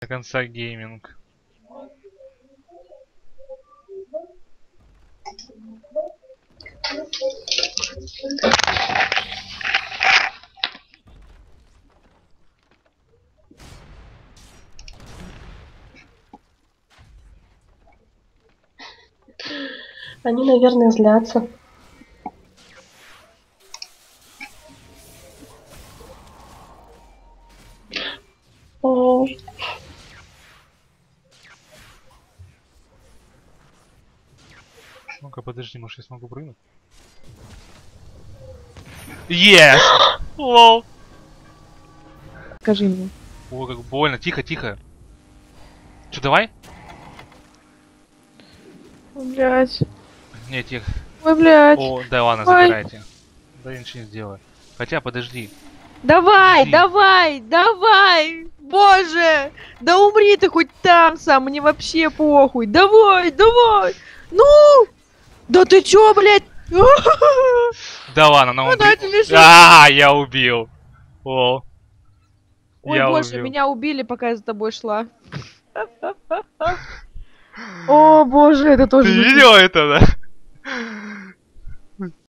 До конца гейминг. Они, наверное, злятся. О, Ну-ка, подожди, может я смогу прыгнуть? Yes! Лол! Скажи мне. О, как больно. Тихо, тихо. Че, давай? Ой, блядь. Не, тихо. Ой, блядь. О, да ладно, Ой. забирайте. Да я ничего не сделаю. Хотя, подожди. Давай, Подожди. давай, давай. Боже. Да умри ты хоть там сам, мне вообще похуй. Давай, давай. Ну. Да ты чё, блядь? Да ладно, на Ну, дайте мне шанс. я убил. Лол. Ой, Я боже, убил. меня убили, пока я за тобой шла. О, боже, это тоже... Ты звучит. видел это, да?